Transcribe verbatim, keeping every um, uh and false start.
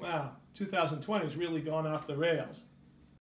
wow, two thousand twenty has really gone off the rails.